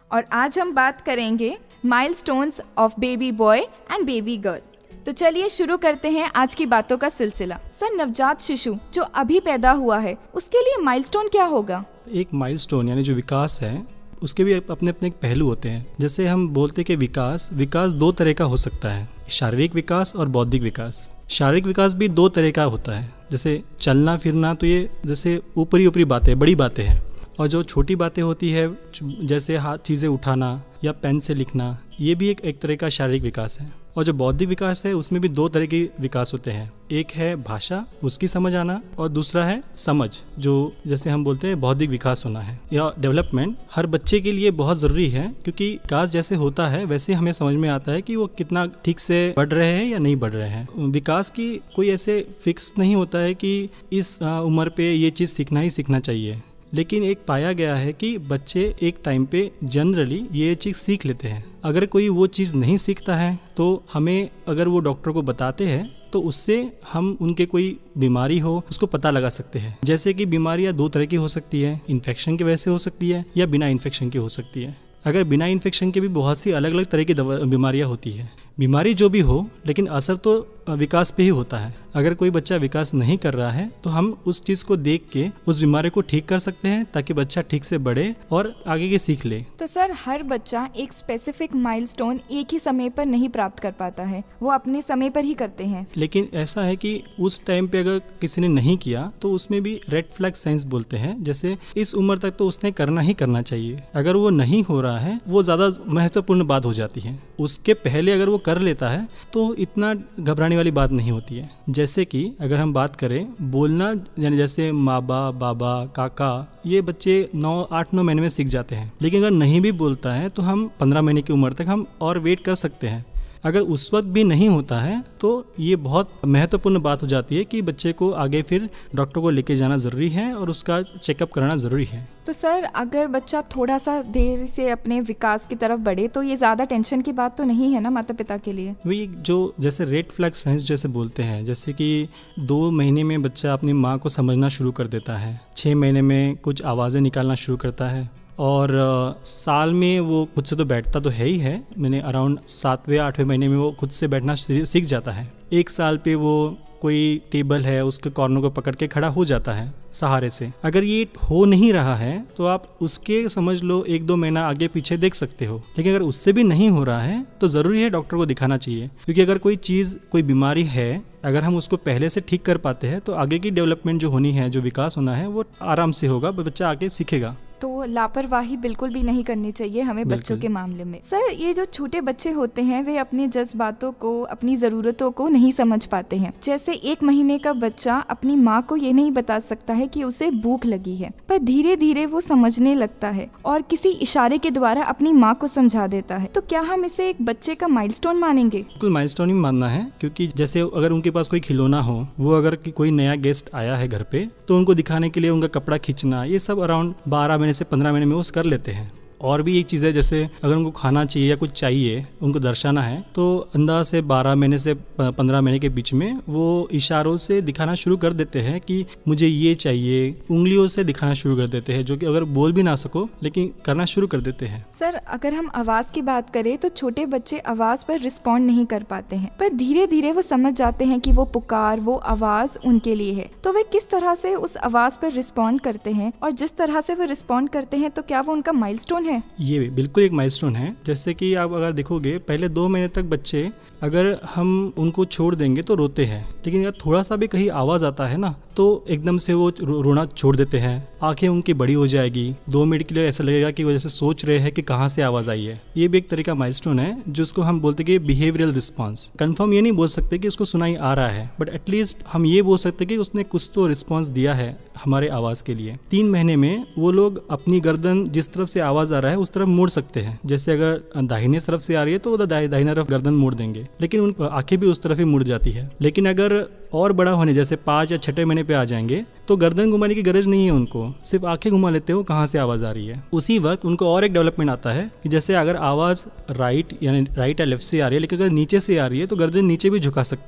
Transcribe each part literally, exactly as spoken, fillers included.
और आज हम बात करेंगे milestones of baby boy and baby girl. तो चलिए शुरू करते हैं आज की बातों का सिलसिला। सर, नवजात शिशु जो अभी पैदा हुआ है उसके लिए माइलस्टोन क्या होगा? एक माइलस्टोन यानी जो विकास है उसके भी अपने अपने एक पहलू होते हैं। जैसे हम बोलते हैं कि विकास विकास दो तरह का हो सकता है, शारीरिक विकास और बौद्धिक विकास। शारीरिक विकास भी दो तरह का होता है, जैसे चलना फिरना, तो ये जैसे ऊपरी ऊपरी बातें, बड़ी बातें हैं। और जो छोटी बातें होती है जैसे हाथ चीज़ें उठाना या पेन से लिखना, ये भी एक एक तरह का शारीरिक विकास है। और जो बौद्धिक विकास है उसमें भी दो तरह के विकास होते हैं, एक है भाषा, उसकी समझ आना, और दूसरा है समझ, जो जैसे हम बोलते हैं बौद्धिक विकास होना है या डेवलपमेंट। हर बच्चे के लिए बहुत ज़रूरी है, क्योंकि विकास जैसे होता है वैसे हमें समझ में आता है कि वो कितना ठीक से बढ़ रहे हैं या नहीं बढ़ रहे हैं। विकास की कोई ऐसे फिक्स नहीं होता है कि इस उम्र पे ये चीज़ सीखना ही सीखना चाहिए, लेकिन एक पाया गया है कि बच्चे एक टाइम पे जनरली ये चीज़ सीख लेते हैं। अगर कोई वो चीज़ नहीं सीखता है तो हमें, अगर वो डॉक्टर को बताते हैं तो उससे हम उनके कोई बीमारी हो उसको पता लगा सकते हैं। जैसे कि बीमारियां दो तरह की हो सकती है, इन्फेक्शन की वजह से हो सकती है या बिना इन्फेक्शन की हो सकती है। अगर बिना इन्फेक्शन के भी बहुत सी अलग अलग तरह की बीमारियां होती है। बीमारी जो भी हो, लेकिन असर तो विकास पे ही होता है। अगर कोई बच्चा विकास नहीं कर रहा है तो हम उस चीज़ को देख के उस बीमारी को ठीक कर सकते हैं, ताकि बच्चा ठीक से बढ़े और आगे के सीख ले। तो सर, हर बच्चा एक स्पेसिफिक माइलस्टोन एक ही समय पर नहीं प्राप्त कर पाता है, वो अपने समय पर ही करते हैं। लेकिन ऐसा है कि उस टाइम पे अगर किसी ने नहीं किया तो उसमें भी रेड फ्लैग साइंस बोलते हैं, जैसे इस उम्र तक तो उसने करना ही करना चाहिए। अगर वो नहीं हो रहा है, वो ज़्यादा महत्वपूर्ण बात हो जाती है। उसके पहले अगर वो कर लेता है तो इतना घबराने वाली बात नहीं होती है। जैसे कि अगर हम बात करें बोलना, यानी जैसे माँ बाप, बाबा, काका, ये बच्चे नौ आठ नौ महीने में सीख जाते हैं। लेकिन अगर नहीं भी बोलता है तो हम पंद्रह महीने की उम्र तक हम और वेट कर सकते हैं। अगर उस वक्त भी नहीं होता है तो ये बहुत महत्वपूर्ण बात हो जाती है कि बच्चे को आगे फिर डॉक्टर को लेके जाना ज़रूरी है और उसका चेकअप कराना ज़रूरी है। तो सर, अगर बच्चा थोड़ा सा देर से अपने विकास की तरफ बढ़े तो ये ज़्यादा टेंशन की बात तो नहीं है ना माता पिता के लिए? वही जो जैसे रेड फ्लैग साइंस जैसे बोलते हैं, जैसे कि दो महीने में बच्चा अपनी माँ को समझना शुरू कर देता है, छः महीने में कुछ आवाज़ें निकालना शुरू करता है, और साल में वो खुद से तो बैठता तो है ही है। मैंने अराउंड सातवें आठवें महीने में वो खुद से बैठना सीख जाता है। एक साल पे वो कोई टेबल है उसके कॉर्नर को पकड़ के खड़ा हो जाता है सहारे से। अगर ये हो नहीं रहा है तो आप उसके समझ लो एक दो महीना आगे पीछे देख सकते हो। लेकिन अगर उससे भी नहीं हो रहा है तो ज़रूरी है डॉक्टर को दिखाना चाहिए, क्योंकि अगर कोई चीज़, कोई बीमारी है, अगर हम उसको पहले से ठीक कर पाते हैं तो आगे की डेवलपमेंट जो होनी है, जो विकास होना है, वो आराम से होगा, बच्चा आगे सीखेगा। तो लापरवाही बिल्कुल भी नहीं करनी चाहिए हमें बच्चों के मामले में। सर, ये जो छोटे बच्चे होते हैं वे अपने जज्बातों को, अपनी ज़रूरतों को नहीं समझ पाते हैं। जैसे एक महीने का बच्चा अपनी माँ को ये नहीं बता सकता है कि उसे भूख लगी है, पर धीरे धीरे वो समझने लगता है और किसी इशारे के द्वारा अपनी माँ को समझा देता है। तो क्या हम इसे एक बच्चे का माइलस्टोन मानेंगे? बिल्कुल माइलस्टोन ही मानना है, क्योंकि जैसे अगर उनके पास कोई खिलौना हो, वो अगर कोई नया गेस्ट आया है घर पे, तो उनको दिखाने के लिए उनका कपड़ा खींचना, ये सब अराउंड बारह महीने से पंद्रह महीने में वो कर लेते हैं। और भी एक चीज़ है, जैसे अगर उनको खाना चाहिए या कुछ चाहिए, उनको दर्शाना है, तो अंदाज से बारह महीने से पंद्रह महीने के बीच में वो इशारों से दिखाना शुरू कर देते हैं कि मुझे ये चाहिए। उंगलियों से दिखाना शुरू कर देते हैं, जो कि अगर बोल भी ना सको लेकिन करना शुरू कर देते हैं। सर, अगर हम आवाज़ की बात करें तो छोटे बच्चे आवाज़ पर रिस्पॉन्ड नहीं कर पाते हैं, पर धीरे धीरे वो समझ जाते हैं कि वो पुकार, वो आवाज़ उनके लिए है। तो वे किस तरह से उस आवाज़ पर रिस्पॉन्ड करते हैं, और जिस तरह से वो रिस्पॉन्ड करते हैं तो क्या वो उनका माइलस्टोन है? ये बिल्कुल एक माइलस्टोन है। जैसे कि आप अगर देखोगे, पहले दो महीने तक बच्चे, अगर हम उनको छोड़ देंगे तो रोते हैं, लेकिन अगर थोड़ा सा भी कहीं आवाज़ आता है ना तो एकदम से वो रो, रोना छोड़ देते हैं। आंखें उनकी बड़ी हो जाएगी, दो मिनट के लिए ऐसा लगेगा कि वो जैसे सोच रहे हैं कि कहाँ से आवाज़ आई है। ये भी एक तरह का माइलस्टोन है, जिसको हम बोलते हैं कि बिहेवियरल रिस्पॉन्स। कंफर्म ये नहीं बोल सकते कि उसको सुनाई आ रहा है, बट एटलीस्ट हम ये बोल सकते कि उसने कुछ तो रिस्पॉन्स दिया है हमारे आवाज़ के लिए। तीन महीने में वो लोग अपनी गर्दन जिस तरफ से आवाज़ आ रहा है उस तरफ मोड़ सकते हैं। जैसे अगर दाहिने तरफ से आ रही है तो वो दाहिने तरफ गर्दन मोड़ देंगे, लेकिन उन आंखें भी उस तरफ ही मुड़ जाती है। लेकिन अगर और बड़ा होने, जैसे पाँच या छठे महीने पे आ जाएंगे, तो गर्दन घुमाने की गरज नहीं है उनको, सिर्फ आंखें घुमा लेते हो कहाँ से आवाज़ आ रही है। उसी वक्त उनको और एक डेवलपमेंट आता है कि जैसे अगर आवाज़ राइट यानी राइट या लेफ्ट से आ रही है, लेकिन अगर नीचे से आ रही है तो गर्दन नीचे भी झुका सकते हैं।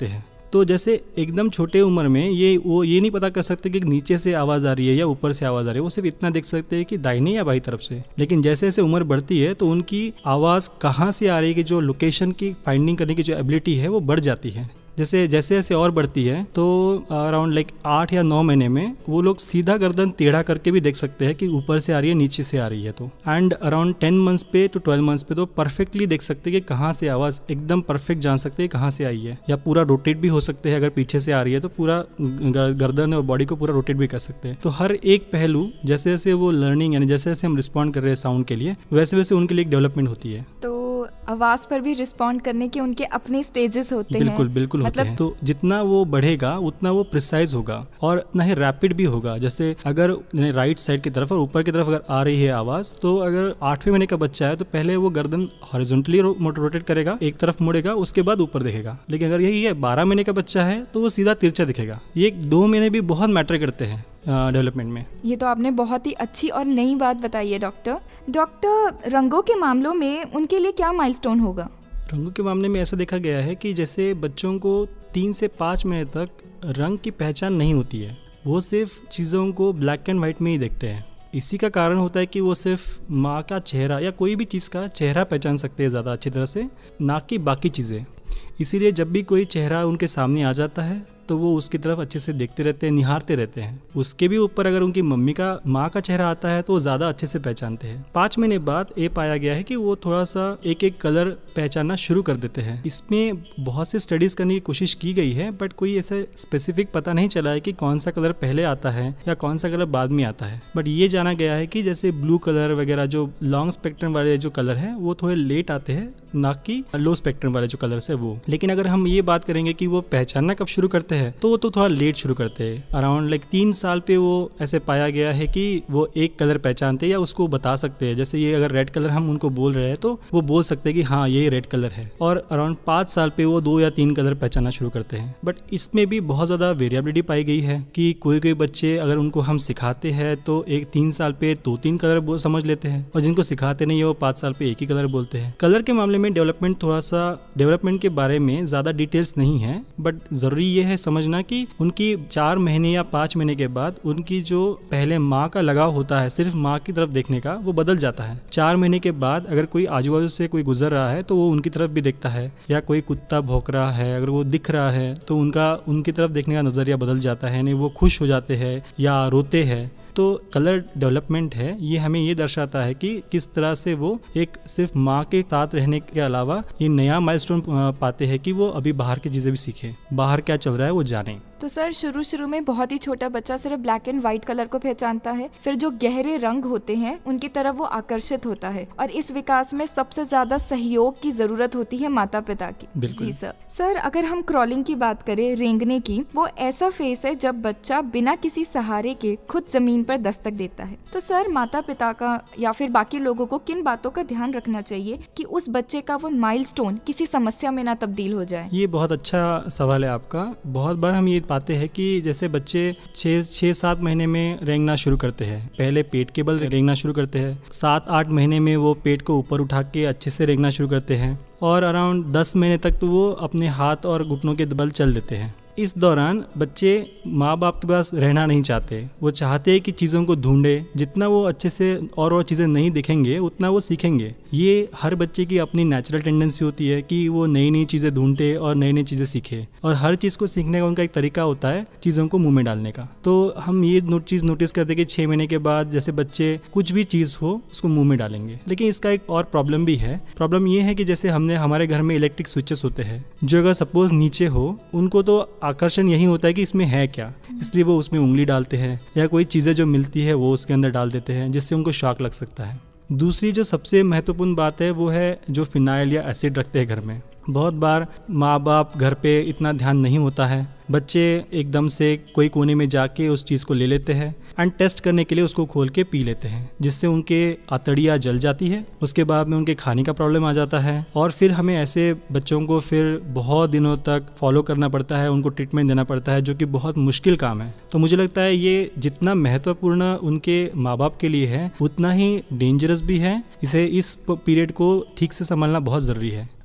तो जैसे एकदम छोटे उम्र में ये वो ये नहीं पता कर सकते कि नीचे से आवाज़ आ रही है या ऊपर से आवाज़ आ रही है, वो सिर्फ इतना देख सकते हैं कि दाहिने या बाईं तरफ से। लेकिन जैसे जैसे उम्र बढ़ती है तो उनकी आवाज़ कहाँ से आ रही है कि जो लोकेशन की फाइंडिंग करने की जो एबिलिटी है वो बढ़ जाती है। जैसे जैसे जैसे और बढ़ती है तो अराउंड लाइक आठ या नौ महीने में वो लोग सीधा गर्दन टेढ़ा करके भी देख सकते हैं कि ऊपर से आ रही है नीचे से आ रही है। तो एंड अराउंड टेन मंथ्स पे टू ट्वेल्व मंथ्स पे तो परफेक्टली देख सकते हैं कि कहाँ से आवाज़ एकदम परफेक्ट जान सकते हैं कहाँ से आई है, या पूरा रोटेट भी हो सकते हैं। अगर पीछे से आ रही है तो पूरा गर्दन और बॉडी को पूरा रोटेट भी कर सकते हैं। तो हर एक पहलू जैसे जैसे वो लर्निंग यानी जैसे जैसे हम रिस्पॉन्ड कर रहे हैं साउंड के लिए, वैसे वैसे उनके लिए एक डेवलपमेंट होती है। तो आवाज़ पर भी रिस्पॉन्ड करने के उनके अपने स्टेजेस होते बिल्कुल, हैं। बिल्कुल बिल्कुल मतलब होते हैं। तो जितना वो बढ़ेगा उतना वो प्रिसाइज होगा और उतना ही रैपिड भी होगा। जैसे अगर राइट साइड की तरफ और ऊपर की तरफ अगर आ रही है आवाज़, तो अगर आठवें महीने का बच्चा है तो पहले वो गर्दन हॉरिजॉन्टली रोटेट करेगा, एक तरफ मुड़ेगा, उसके बाद ऊपर देखेगा। लेकिन अगर यही है बारह महीने का बच्चा है तो वो सीधा तिरछा दिखेगा। ये दो महीने भी बहुत मैटर करते हैं डेवलपमेंट में। ये तो आपने बहुत ही अच्छी और नई बात बताई है डॉक्टर। डॉक्टर, रंगों के मामलों में उनके लिए क्या माइलस्टोन होगा? रंगों के मामले में ऐसा देखा गया है कि जैसे बच्चों को तीन से पाँच महीने तक रंग की पहचान नहीं होती है, वो सिर्फ चीज़ों को ब्लैक एंड वाइट में ही देखते हैं। इसी का कारण होता है कि वो सिर्फ माँ का चेहरा या कोई भी चीज़ का चेहरा पहचान सकते हैं ज़्यादा अच्छी तरह से, ना कि बाकी चीज़ें। इसीलिए जब भी कोई चेहरा उनके सामने आ जाता है तो वो उसकी तरफ अच्छे से देखते रहते हैं, निहारते रहते हैं। उसके भी ऊपर अगर उनकी मम्मी का माँ का चेहरा आता है तो वो ज़्यादा अच्छे से पहचानते हैं। पाँच महीने बाद ये पाया गया है कि वो थोड़ा सा एक एक कलर पहचानना शुरू कर देते हैं। इसमें बहुत सी स्टडीज़ करने की कोशिश की गई है, बट कोई ऐसे स्पेसिफिक पता नहीं चला है कि कौन सा कलर पहले आता है या कौन सा कलर बाद में आता है। बट ये जाना गया है कि जैसे ब्लू कलर वगैरह जो लॉन्ग स्पेक्ट्रम वाले जो कलर हैं वो थोड़े लेट आते हैं, ना कि लो स्पेक्ट्रम वाले जो कलर्स है वो। लेकिन अगर हम ये बात करेंगे कि वो पहचानना कब शुरू करते हैं, तो वो तो थोड़ा लेट शुरू करते हैं। अराउंड लाइक तीन साल पे वो ऐसे पाया गया है कि वो एक कलर पहचानते हैं या उसको बता सकते हैं। जैसे ये अगर रेड कलर हम उनको बोल रहे हैं तो वो बोल सकते हैं कि हाँ ये रेड कलर है। और अराउंड पाँच साल पे वो दो या तीन कलर पहचानना शुरू करते हैं। बट इसमें भी बहुत ज़्यादा वेरिएबिलिटी पाई गई है कि कोई कोई बच्चे अगर उनको हम सिखाते हैं तो एक तीन साल पे दो तीन कलर समझ लेते हैं, और जिनको सिखाते नहीं है वो पाँच साल पे एक ही कलर बोलते हैं। कलर के मामले में डेवलपमेंट थोड़ा सा डेवलपमेंट के बारे में ज़्यादा डिटेल्स नहीं है, बट ज़रूरी ये है समझना कि उनकी चार महीने या पाँच महीने के बाद उनकी जो पहले माँ का लगाव होता है सिर्फ माँ की तरफ देखने का, वो बदल जाता है। चार महीने के बाद अगर कोई आजू बाजू से कोई गुजर रहा है तो वो उनकी तरफ भी देखता है, या कोई कुत्ता भौंक रहा है अगर वो दिख रहा है तो उनका उनकी तरफ देखने का नज़रिया बदल जाता है, नहीं वो खुश हो जाते हैं या रोते हैं। तो कलर डेवलपमेंट है ये हमें ये दर्शाता है कि किस तरह से वो एक सिर्फ माँ के साथ रहने के अलावा ये नया माइलस्टोन पाते हैं कि वो अभी बाहर की चीज़ें भी सीखें, बाहर क्या चल रहा है वो जाने। तो सर शुरू शुरू में बहुत ही छोटा बच्चा सिर्फ ब्लैक एंड व्हाइट कलर को पहचानता है, फिर जो गहरे रंग होते हैं उनकी तरफ वो आकर्षित होता है, और इस विकास में सबसे ज्यादा सहयोग की जरूरत होती है माता पिता की। जी सर। सर अगर हम क्रॉलिंग की बात करें, रेंगने की, वो ऐसा फेस है जब बच्चा बिना किसी सहारे के खुद जमीन पर दस्तक देता है। तो सर माता पिता का या फिर बाकी लोगों को किन बातों का ध्यान रखना चाहिए कि उस बच्चे का वो माइलस्टोन किसी समस्या में ना तब्दील हो जाए? ये बहुत अच्छा सवाल है आपका। बहुत बार हम ये पाते हैं कि जैसे बच्चे छः छः सात महीने में रेंगना शुरू करते हैं, पहले पेट के बल रेंगना शुरू करते हैं, सात आठ महीने में वो पेट को ऊपर उठा के अच्छे से रेंगना शुरू करते हैं, और अराउंड दस महीने तक तो वो अपने हाथ और घुटनों के बल चल देते हैं। इस दौरान बच्चे माँ बाप के पास रहना नहीं चाहते, वो चाहते हैं कि चीज़ों को ढूंढे। जितना वो अच्छे से और और चीज़ें नहीं दिखेंगे उतना वो सीखेंगे। ये हर बच्चे की अपनी नेचुरल टेंडेंसी होती है कि वो नई नई चीज़ें ढूंढे और नई नई चीज़ें सीखे, और हर चीज़ को सीखने का उनका एक तरीका होता है चीज़ों को मुँह में डालने का। तो हम ये नोट चीज़ नोटिस करते हैं कि छः महीने के बाद जैसे बच्चे कुछ भी चीज़ हो उसको मुँह में डालेंगे। लेकिन इसका एक और प्रॉब्लम भी है। प्रॉब्लम ये है कि जैसे हमने हमारे घर में इलेक्ट्रिक स्विचेस होते हैं जो अगर सपोज नीचे हो, उनको तो आकर्षण यही होता है कि इसमें है क्या, इसलिए वो उसमें उंगली डालते हैं, या कोई चीज़ें जो मिलती है वो उसके अंदर डाल देते हैं जिससे उनको शॉक लग सकता है। दूसरी जो सबसे महत्वपूर्ण बात है वो है जो फिनाइल या एसिड रखते हैं घर में। बहुत बार माँ बाप घर पे इतना ध्यान नहीं होता है, बच्चे एकदम से कोई कोने में जाके उस चीज़ को ले लेते हैं एंड टेस्ट करने के लिए उसको खोल के पी लेते हैं, जिससे उनके आंतड़ियाँ जल जाती है। उसके बाद में उनके खाने का प्रॉब्लम आ जाता है, और फिर हमें ऐसे बच्चों को फिर बहुत दिनों तक फॉलो करना पड़ता है, उनको ट्रीटमेंट देना पड़ता है, जो कि बहुत मुश्किल काम है। तो मुझे लगता है ये जितना महत्वपूर्ण उनके माँ बाप के लिए है उतना ही डेंजरस भी है। इसे इस पीरियड को ठीक से संभालना बहुत ज़रूरी है।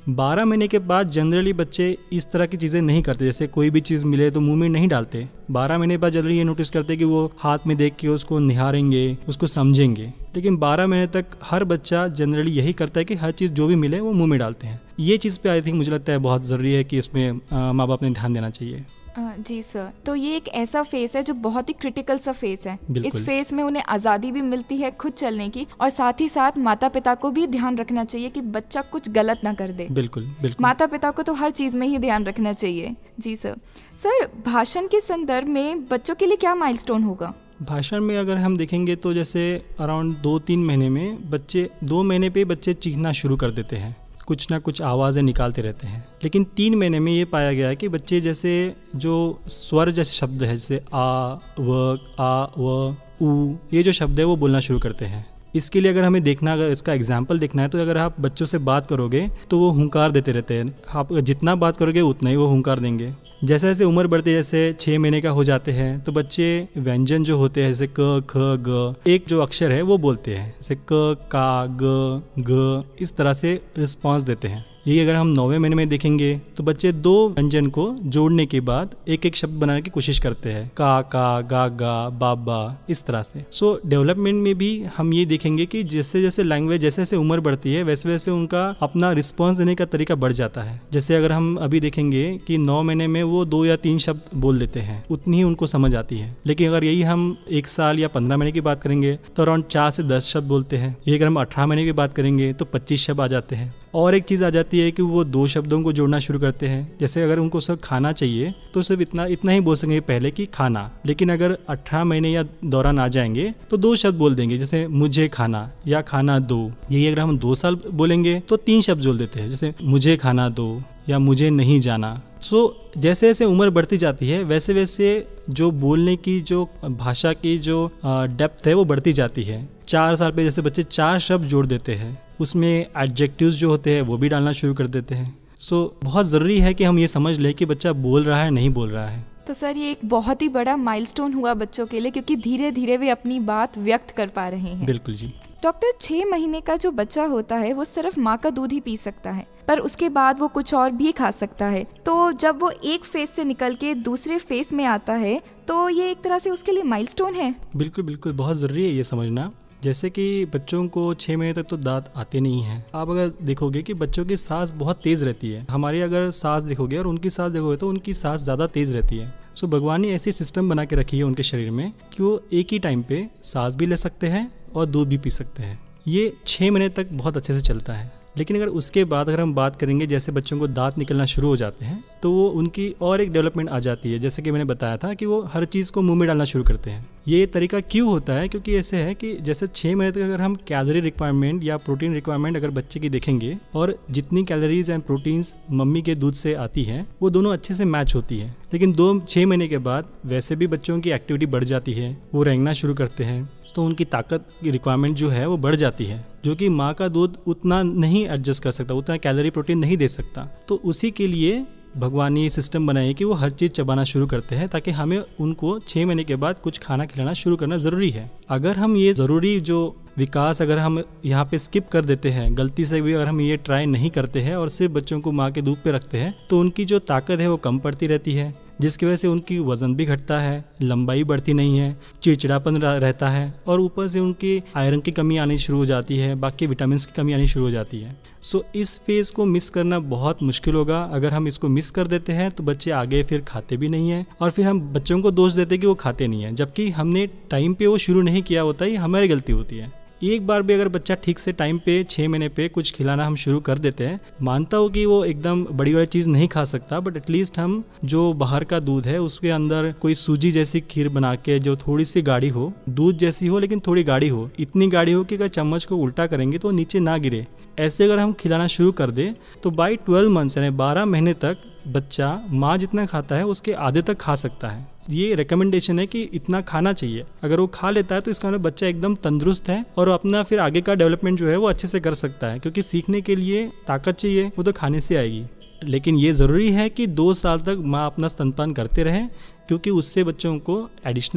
बारह महीने के बाद जनरली बच्चे इस तरह की चीज़ें नहीं करते, जैसे कोई भी चीज़ मिले तो मुंह में नहीं डालते। बारह महीने बाद जनरली ये नोटिस करते कि वो हाथ में देख के उसको निहारेंगे, उसको समझेंगे। लेकिन बारह महीने तक हर बच्चा जनरली यही करता है कि हर चीज़ जो भी मिले वो मुंह में डालते हैं। ये चीज़ पे आई थिंक मुझे लगता है बहुत ज़रूरी है कि इसमें माँ बाप ने ध्यान देना चाहिए। जी सर, तो ये एक ऐसा फेस है जो बहुत ही क्रिटिकल सा फेस है। इस फेस में उन्हें आज़ादी भी मिलती है खुद चलने की, और साथ ही साथ माता पिता को भी ध्यान रखना चाहिए कि बच्चा कुछ गलत ना कर दे। बिल्कुल बिल्कुल, माता पिता को तो हर चीज़ में ही ध्यान रखना चाहिए। जी सर। सर, भाषण के संदर्भ में बच्चों के लिए क्या माइलस्टोन होगा? भाषण में अगर हम देखेंगे तो जैसे अराउंड दो तीन महीने में बच्चे, दो महीने पे बच्चे चीखना शुरू कर देते हैं, कुछ ना कुछ आवाज़ें निकालते रहते हैं। लेकिन तीन महीने में ये पाया गया है कि बच्चे जैसे जो स्वर जैसे शब्द है, जैसे आ व आ व ऊ, ये जो शब्द है वो बोलना शुरू करते हैं। इसके लिए अगर हमें देखना, अगर इसका एग्जाम्पल देखना है तो अगर आप बच्चों से बात करोगे तो वो हुंकार देते रहते हैं। आप जितना बात करोगे उतना ही वो हुंकार देंगे। जैसे जैसे उम्र बढ़ती है, जैसे छः महीने का हो जाते हैं तो बच्चे व्यंजन जो होते हैं जैसे क ख ग, एक जो अक्षर है वो बोलते हैं, जैसे क का ग घ, इस तरह से रिस्पॉन्स देते हैं। यही अगर हम नौवें महीने में देखेंगे तो बच्चे दो व्यंजन को जोड़ने के बाद एक एक शब्द बनाने की कोशिश करते हैं, का का गा गा बा बा, इस तरह से। सो डेवलपमेंट में भी हम ये देखेंगे कि जैसे जैसे लैंग्वेज, जैसे जैसे उम्र बढ़ती है वैसे वैसे उनका अपना रिस्पॉन्स देने का तरीका बढ़ जाता है। जैसे अगर हम अभी देखेंगे कि नौ महीने में वो दो या तीन शब्द बोल देते हैं, उतनी ही उनको समझ आती है। लेकिन अगर यही हम एक साल या पंद्रह महीने की बात करेंगे तो अराउंड चार से दस शब्द बोलते हैं। ये अगर हम अठारह महीने की बात करेंगे तो पच्चीस शब्द आ जाते हैं। और एक चीज़ आ जाती है कि वो दो शब्दों को जोड़ना शुरू करते हैं। जैसे अगर उनको सिर्फ खाना चाहिए तो सिर्फ इतना इतना ही बोल सकेंगे पहले कि खाना, लेकिन अगर अठारह महीने या दौरान आ जाएंगे तो दो शब्द बोल देंगे, जैसे मुझे खाना या खाना दो। यही अगर हम दो साल बोलेंगे तो तीन शब्द जोड़ देते हैं, जैसे मुझे खाना दो या मुझे नहीं जाना। सो so, जैसे जैसे उम्र बढ़ती जाती है वैसे वैसे जो बोलने की, जो भाषा की जो डेप्थ है वो बढ़ती जाती है। चार साल पे जैसे बच्चे चार शब्द जोड़ देते हैं, उसमें एडजेक्टिव्स जो होते हैं वो भी डालना शुरू कर देते हैं। सो so, बहुत ज़रूरी है कि हम ये समझ लें कि बच्चा बोल रहा है नहीं बोल रहा है। तो सर, ये एक बहुत ही बड़ा माइलस्टोन हुआ बच्चों के लिए, क्योंकि धीरे धीरे वे अपनी बात व्यक्त कर पा रहे हैं। बिल्कुल जी। डॉक्टर, छः महीने का जो बच्चा होता है वो सिर्फ माँ का दूध ही पी सकता है, पर उसके बाद वो कुछ और भी खा सकता है। तो जब वो एक फेस से निकल के दूसरे फेस में आता है तो ये एक तरह से उसके लिए माइलस्टोन है। बिल्कुल बिल्कुल, बहुत ज़रूरी है ये समझना। जैसे कि बच्चों को छः महीने तक तो दांत आते नहीं हैं। आप अगर देखोगे कि बच्चों की सांस बहुत तेज़ रहती है, हमारी अगर सांस देखोगे और उनकी सांस देखोगे तो उनकी सांस ज़्यादा तेज़ रहती है। सो भगवान ने ऐसी सिस्टम बना के रखी है उनके शरीर में कि वो एक ही टाइम पे सांस भी ले सकते हैं और दूध भी पी सकते हैं। ये छः महीने तक बहुत अच्छे से चलता है। लेकिन अगर उसके बाद अगर हम बात करेंगे, जैसे बच्चों को दांत निकलना शुरू हो जाते हैं तो वो उनकी और एक डेवलपमेंट आ जाती है। जैसे कि मैंने बताया था कि वो हर चीज़ को मुंह में डालना शुरू करते हैं। ये तरीका क्यों होता है? क्योंकि ऐसे है कि जैसे छः महीने तक अगर हम कैलोरी रिक्वायरमेंट या प्रोटीन रिक्वायरमेंट अगर बच्चे की देखेंगे और जितनी कैलोरीज एंड प्रोटीन्स मम्मी के दूध से आती है वो दोनों अच्छे से मैच होती है। लेकिन दो छः महीने के बाद वैसे भी बच्चों की एक्टिविटी बढ़ जाती है, वो रेंगना शुरू करते हैं, तो उनकी ताकत की रिक्वायरमेंट जो है वो बढ़ जाती है, जो कि माँ का दूध उतना नहीं एडजस्ट कर सकता, उतना कैलोरी प्रोटीन नहीं दे सकता। तो उसी के लिए भगवान ने ये सिस्टम बनाई है कि वो हर चीज़ चबाना शुरू करते हैं, ताकि हमें उनको छः महीने के बाद कुछ खाना खिलाना शुरू करना ज़रूरी है। अगर हम ये ज़रूरी जो विकास अगर हम यहाँ पे स्किप कर देते हैं, गलती से भी अगर हम ये ट्राई नहीं करते हैं और सिर्फ बच्चों को माँ के दूध पे रखते हैं, तो उनकी जो ताकत है वो कम पड़ती रहती है, जिसकी वजह से उनकी वज़न भी घटता है, लंबाई बढ़ती नहीं है, चिड़चिड़ापन रहता है और ऊपर से उनकी आयरन की कमी आनी शुरू हो जाती है, बाकी विटामिन की कमी आनी शुरू हो जाती है। सो इस फेज़ को मिस करना बहुत मुश्किल होगा। अगर हम इसको मिस कर देते हैं तो बच्चे आगे फिर खाते भी नहीं हैं और फिर हम बच्चों को दोष देते हैं कि वो खाते नहीं हैं, जबकि हमने टाइम पे वो शुरू नहीं किया होता, ये हमारी गलती होती है। एक बार भी अगर बच्चा ठीक से टाइम पे छः महीने पे कुछ खिलाना हम शुरू कर देते हैं, मानता हूँ कि वो एकदम बड़ी बड़ी चीज़ नहीं खा सकता, बट एटलीस्ट हम जो बाहर का दूध है उसके अंदर कोई सूजी जैसी खीर बना के जो थोड़ी सी गाढ़ी हो, दूध जैसी हो लेकिन थोड़ी गाढ़ी हो, इतनी गाढ़ी हो कि अगर चम्मच को उल्टा करेंगे तो नीचे ना गिरे, ऐसे अगर हम खिलाना शुरू कर दे तो बाई ट्वेल्व मंथ्स यानी बारह महीने तक बच्चा माँ जितना खाता है उसके आधे तक खा सकता है। ये रिकमेंडेशन है कि इतना खाना चाहिए। अगर वो खा लेता है तो इसका मतलब बच्चा एकदम तंदुरुस्त है और अपना फिर आगे का डेवलपमेंट जो है वो अच्छे से कर सकता है, क्योंकि सीखने के लिए ताकत चाहिए, वो तो खाने से आएगी। लेकिन ये ज़रूरी है कि दो साल तक माँ अपना स्तनपान करते रहें, क्योंकि उससे बच्चों को एडिशनल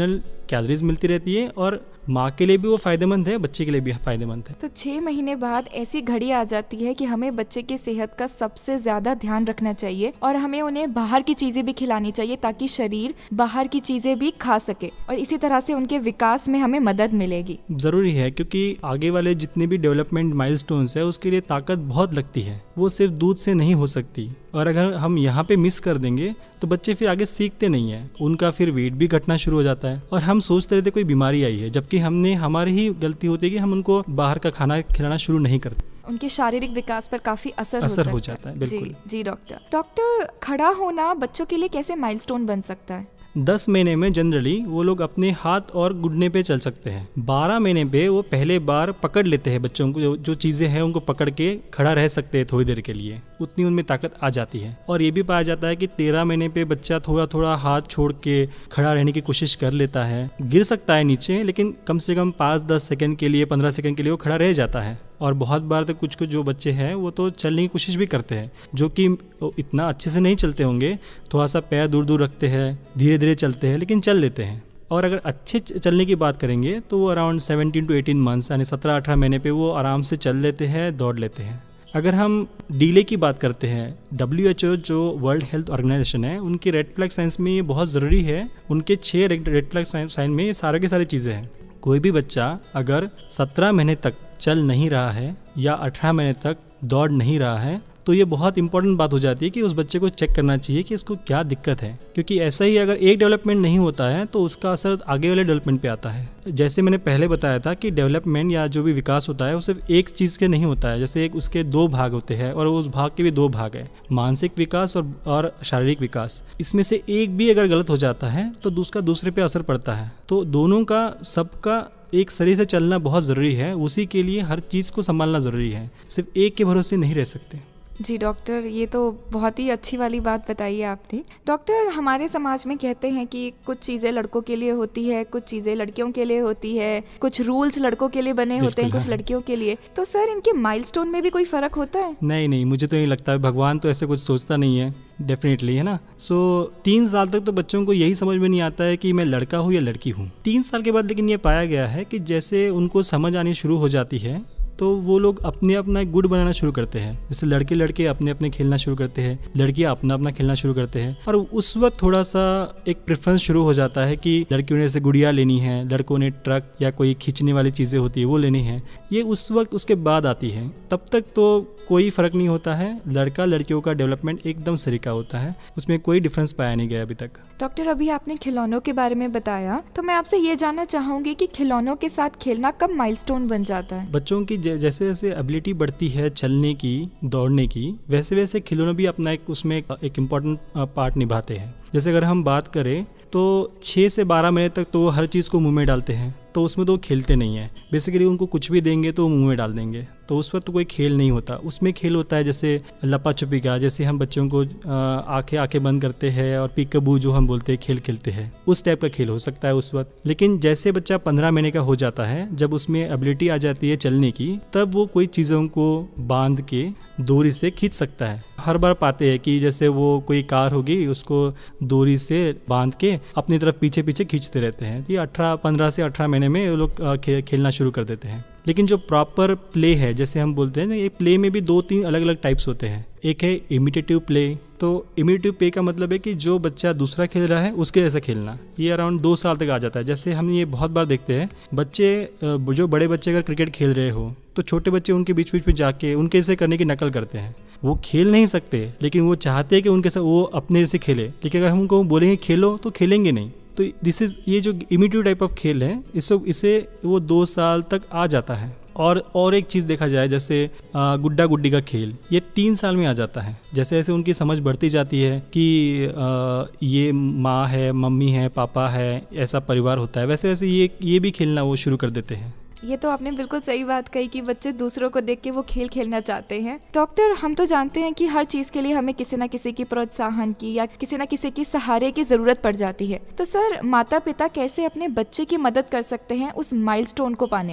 कैलोरीज मिलती रहती है और माँ के लिए भी वो फायदेमंद है, बच्चे के लिए भी फायदेमंद है। तो छः महीने बाद ऐसी घड़ी आ जाती है कि हमें बच्चे की सेहत का सबसे ज्यादा ध्यान रखना चाहिए और हमें उन्हें बाहर की चीजें भी खिलानी चाहिए ताकि शरीर बाहर की चीजें भी खा सके और इसी तरह से उनके विकास में हमें मदद मिलेगी। जरूरी है क्योंकि आगे वाले जितने भी डेवलपमेंट माइलस्टोन्स है उसके लिए ताकत बहुत लगती है, वो सिर्फ दूध से नहीं हो सकती। और अगर हम यहाँ पे मिस कर देंगे तो बच्चे फिर आगे सीखते नहीं है, उनका फिर वेट भी घटना शुरू हो जाता है और हम सोचते रहते कोई बीमारी आई है, जबकि हमने हमारी ही गलती होती है कि हम उनको बाहर का खाना खिलाना शुरू नहीं करते। उनके शारीरिक विकास पर काफी असर असर हो, हो जाता है। बिल्कुल जी जी डॉक्टर। डॉक्टर, खड़ा होना बच्चों के लिए कैसे माइलस्टोन बन सकता है? दस महीने में जनरली वो लोग अपने हाथ और घुटने पे चल सकते हैं। बारह महीने पे वो पहले बार पकड़ लेते हैं बच्चों को, जो, जो चीज़ें हैं उनको पकड़ के खड़ा रह सकते हैं थोड़ी देर के लिए, उतनी उनमें ताकत आ जाती है। और ये भी पाया जाता है कि तेरह महीने पे बच्चा थोड़ा थोड़ा हाथ छोड़ के खड़ा रहने की कोशिश कर लेता है, गिर सकता है नीचे लेकिन कम से कम पाँच दस सेकंड के लिए, पंद्रह सेकंड के लिए वो खड़ा रह जाता है। और बहुत बार तो कुछ कुछ जो बच्चे हैं वो तो चलने की कोशिश भी करते हैं, जो कि इतना अच्छे से नहीं चलते होंगे, थोड़ा सा पैर दूर दूर रखते हैं, धीरे धीरे चलते हैं लेकिन चल लेते हैं। और अगर अच्छे चलने की बात करेंगे तो वो around seventeen to eighteen months यानी सत्रह अठारह महीने पे वो आराम से चल लेते हैं, दौड़ लेते हैं। अगर हम डीले की बात करते हैं, डब्ल्यू एच ओ जो वर्ल्ड हेल्थ ऑर्गेनाइजेशन है, उनकी रेड फ्लैग साइंस में ये बहुत ज़रूरी है। उनके छः रेड फ्लैग साइन में ये सारे के सारी चीज़ें हैं। कोई भी बच्चा अगर सत्रह महीने तक चल नहीं रहा है या अठारह महीने तक दौड़ नहीं रहा है तो ये बहुत इंपॉर्टेंट बात हो जाती है कि उस बच्चे को चेक करना चाहिए कि इसको क्या दिक्कत है, क्योंकि ऐसा ही अगर एक डेवलपमेंट नहीं होता है तो उसका असर आगे वाले डेवलपमेंट पे आता है। जैसे मैंने पहले बताया था कि डेवलपमेंट या जो भी विकास होता है वो सिर्फ एक चीज़ के नहीं होता है, जैसे एक उसके दो भाग होते हैं और उस भाग के भी दो भाग है, मानसिक विकास और, और शारीरिक विकास। इसमें से एक भी अगर गलत हो जाता है तो उसका दूसरे पे असर पड़ता है। तो दोनों का, सबका एक सही से चलना बहुत ज़रूरी है, उसी के लिए हर चीज़ को संभालना ज़रूरी है, सिर्फ एक के भरोसे नहीं रह सकते। जी डॉक्टर, ये तो बहुत ही अच्छी वाली बात बताई है आपने। डॉक्टर, हमारे समाज में कहते हैं कि कुछ चीज़ें लड़कों के लिए होती है, कुछ चीज़ें लड़कियों के लिए होती है, कुछ रूल्स लड़कों के लिए बने होते हैं, कुछ लड़कियों के लिए। तो सर, इनके माइलस्टोन में भी कोई फ़र्क होता है? नहीं नहीं, मुझे तो नहीं लगता है, भगवान तो ऐसे कुछ सोचता नहीं है डेफिनेटली, है ना। सो so, तीन साल तक तो बच्चों को यही समझ में नहीं आता है कि मैं लड़का हूँ या लड़की हूँ। तीन साल के बाद लेकिन ये पाया गया है कि जैसे उनको समझ आनी शुरू हो जाती है तो वो लोग अपने अपना एक गुड बनाना शुरू करते हैं। जैसे लड़के लड़के अपने अपने खेलना शुरू करते हैं, लड़कियां अपना अपना खेलना शुरू करते हैं, और उस वक्त थोड़ा सा एक प्रेफरेंस शुरू हो जाता है कि लड़कियों ने जैसे गुड़िया लेनी है, लड़कों ने ट्रक या कोई खींचने वाली चीज़ें होती है वो लेनी है। ये उस वक्त उसके बाद आती है, तब तक तो कोई फ़र्क नहीं होता है। लड़का लड़कियों का डेवलपमेंट एकदम सरीका होता है, उसमें कोई डिफरेंस पाया नहीं गया अभी तक। डॉक्टर, अभी आपने खिलौनों के बारे में बताया, तो मैं आपसे ये जानना चाहूँगी कि खिलौनों के साथ खेलना कब माइलस्टोन बन जाता है? बच्चों की जैसे जैसे एबिलिटी बढ़ती है चलने की, दौड़ने की, वैसे वैसे खिलौने भी अपना एक उसमें एक इम्पॉर्टेंट पार्ट निभाते हैं। जैसे अगर हम बात करें तो छः से बारह महीने तक तो वो हर चीज़ को मुंह में डालते हैं, तो उसमें तो वो खेलते नहीं है। बेसिकली उनको कुछ भी देंगे तो वो मुंह में डाल देंगे, तो उस वक्त तो कोई खेल नहीं होता। उसमें खेल होता है जैसे लपा छुपी का, जैसे हम बच्चों को आंखें आंखें बंद करते हैं और पीकबू जो हम बोलते हैं खेल खेलते हैं, उस टाइप का खेल हो सकता है उस वक्त। लेकिन जैसे बच्चा पंद्रह महीने का हो जाता है, जब उसमें एबिलिटी आ जाती है चलने की, तब वो कोई चीज़ों को बांध के डोरी से खींच सकता है। हर बार पाते हैं कि जैसे वो कोई कार होगी, उसको डोरी से बांध के अपनी तरफ पीछे पीछे खींचते रहते हैं। ये अठारह पंद्रह से अठारह महीने में वो लोग खे, खेलना शुरू कर देते हैं। लेकिन जो प्रॉपर प्ले है, जैसे हम बोलते हैं ना, ये प्ले में भी दो तीन अलग अलग टाइप्स होते हैं। एक है इमिटेटिव प्ले। तो इमिटेटिव प्ले का मतलब है कि जो बच्चा दूसरा खेल रहा है उसके जैसा खेलना। ये अराउंड दो साल तक आ जाता है। जैसे हम ये बहुत बार देखते हैं, बच्चे जो बड़े बच्चे अगर क्रिकेट खेल रहे हो तो छोटे बच्चे उनके बीच बीच में जाके उनके जैसे करने की नकल करते हैं। वो खेल नहीं सकते, लेकिन वो चाहते हैं कि उनके साथ वो अपने जैसे खेले। लेकिन अगर हम उनको बोलेंगे खेलो तो खेलेंगे नहीं। तो दिस इज ये जो इमिटेटिव टाइप ऑफ खेल है, इससे इसे वो दो साल तक आ जाता है। और और एक चीज़ देखा जाए, जैसे गुड्डा गुड्डी का खेल, ये तीन साल में आ जाता है। जैसे जैसे उनकी समझ बढ़ती जाती है कि आ, ये माँ है, मम्मी है, पापा है, ऐसा परिवार होता है, वैसे वैसे ये ये भी खेलना वो शुरू कर देते हैं। ये तो आपने बिल्कुल सही बात कही कि बच्चे दूसरों को देख के वो खेल खेलना चाहते हैं। डॉक्टर, हम तो जानते हैं कि हर चीज़ के लिए हमें किसी न किसी की प्रोत्साहन की या किसी न किसी की सहारे की ज़रूरत पड़ जाती है। तो सर, माता पिता कैसे अपने बच्चे की मदद कर सकते हैं उस माइलस्टोन को पाने में?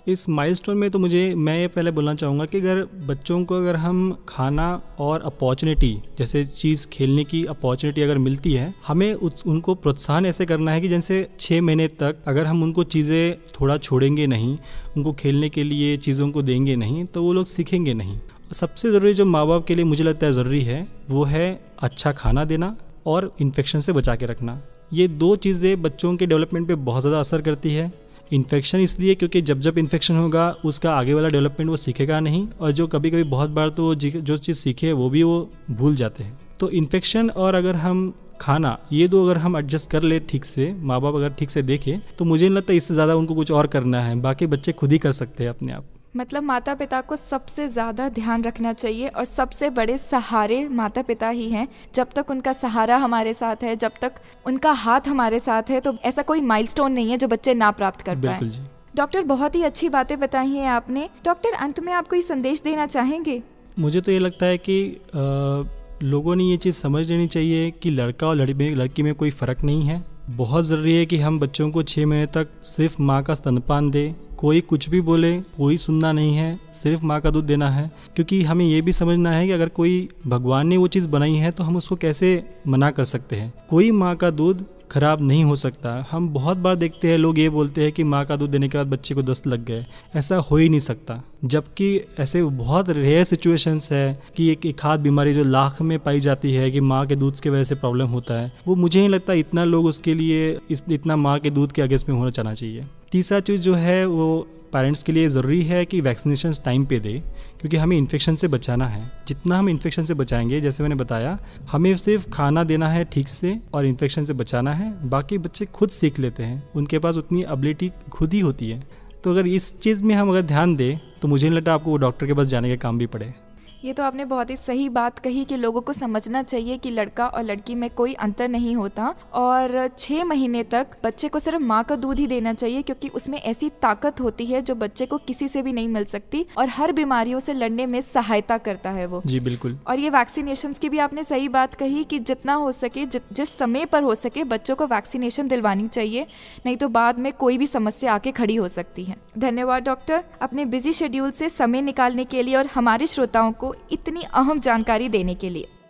इस माइलस्टोन में तो मुझे मैं ये पहले बोलना चाहूँगा कि अगर बच्चों को अगर हम खाना और अपॉर्चुनिटी जैसे चीज़ खेलने की अपॉर्चुनिटी अगर मिलती है, हमें उस, उनको प्रोत्साहन ऐसे करना है कि जैसे छः महीने तक अगर हम उनको चीज़ें थोड़ा छोड़ेंगे नहीं, उनको खेलने के लिए चीज़ों को देंगे नहीं, तो वो लोग सीखेंगे नहीं। सबसे ज़रूरी जो माँ बाप के लिए मुझे लगता है ज़रूरी है वो है अच्छा खाना देना और इन्फेक्शन से बचा के रखना। ये दो चीज़ें बच्चों के डेवलपमेंट पे बहुत ज़्यादा असर करती है। इन्फेक्शन इसलिए क्योंकि जब जब इन्फेक्शन होगा उसका आगे वाला डेवलपमेंट वो सीखेगा नहीं, और जो कभी कभी बहुत बार तो जो चीज़ सीखे वो भी वो भूल जाते हैं। तो इन्फेक्शन और अगर हम खाना, ये दो अगर हम एडजस्ट कर ले ठीक से, माँ बाप अगर ठीक से देखें, तो मुझे नहीं लगता इससे ज़्यादा उनको कुछ और करना है। बाकी बच्चे खुद ही कर सकते हैं अपने आप। मतलब माता पिता को सबसे ज़्यादा ध्यान रखना चाहिए, और सबसे बड़े सहारे माता पिता ही हैं। जब तक उनका सहारा हमारे साथ है, जब तक उनका हाथ हमारे साथ है, तो ऐसा कोई माइलस्टोन नहीं है जो बच्चे ना प्राप्त कर पाए। बिल्कुल जी। डॉक्टर, बहुत ही अच्छी बातें बताई हैं आपने। डॉक्टर, अंत में आप कोई संदेश देना चाहेंगे? मुझे तो ये लगता है कि आ, लोगों ने ये चीज़ समझ लेनी चाहिए कि लड़का और लड़की में लड़की में कोई फ़र्क नहीं है। बहुत ज़रूरी है कि हम बच्चों को छः महीने तक सिर्फ माँ का स्तनपान दें। कोई कुछ भी बोले, कोई सुनना नहीं है, सिर्फ माँ का दूध देना है। क्योंकि हमें ये भी समझना है कि अगर कोई भगवान ने वो चीज़ बनाई है तो हम उसको कैसे मना कर सकते हैं। कोई माँ का दूध खराब नहीं हो सकता। हम बहुत बार देखते हैं लोग ये बोलते हैं कि माँ का दूध देने के बाद बच्चे को दस्त लग गए। ऐसा हो ही नहीं सकता, जबकि ऐसे बहुत रेयर सिचुएशंस है कि एक एक आध बीमारी जो लाख में पाई जाती है कि माँ के दूध की वजह से प्रॉब्लम होता है, वो मुझे नहीं लगता इतना लोग उसके लिए इस इतना माँ के दूध के अगेंस्ट में होना चाहना चाहिए। तीसरा चीज़ जो है वो पेरेंट्स के लिए ज़रूरी है कि वैक्सीनेशन टाइम पे दे, क्योंकि हमें इन्फेक्शन से बचाना है। जितना हम इन्फेक्शन से बचाएंगे, जैसे मैंने बताया, हमें सिर्फ खाना देना है ठीक से और इन्फेक्शन से बचाना है। बाकी बच्चे खुद सीख लेते हैं, उनके पास उतनी एबिलिटी खुद ही होती है। तो अगर इस चीज़ में हम अगर ध्यान दें तो मुझे नहीं लगता आपको वो डॉक्टर के पास जाने का काम भी पड़े। ये तो आपने बहुत ही सही बात कही कि लोगों को समझना चाहिए कि लड़का और लड़की में कोई अंतर नहीं होता, और छः महीने तक बच्चे को सिर्फ माँ का दूध ही देना चाहिए, क्योंकि उसमें ऐसी ताकत होती है जो बच्चे को किसी से भी नहीं मिल सकती, और हर बीमारियों से लड़ने में सहायता करता है वो। जी बिल्कुल। और ये वैक्सीनेशंस की भी आपने सही बात कही कि जितना हो सके, जि, जिस समय पर हो सके बच्चों को वैक्सीनेशन दिलवानी चाहिए, नहीं तो बाद में कोई भी समस्या आके खड़ी हो सकती है। धन्यवाद डॉक्टर, अपने बिजी शेड्यूल से समय निकालने के लिए और हमारे श्रोताओं को इतनी अहम जानकारी देने के लिए।